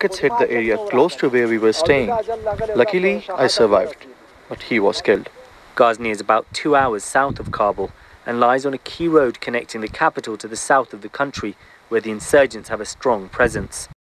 rockets hit the area close to where we were staying. Luckily, I survived, but he was killed. Ghazni is about 2 hours south of Kabul and lies on a key road connecting the capital to the south of the country, where the insurgents have a strong presence.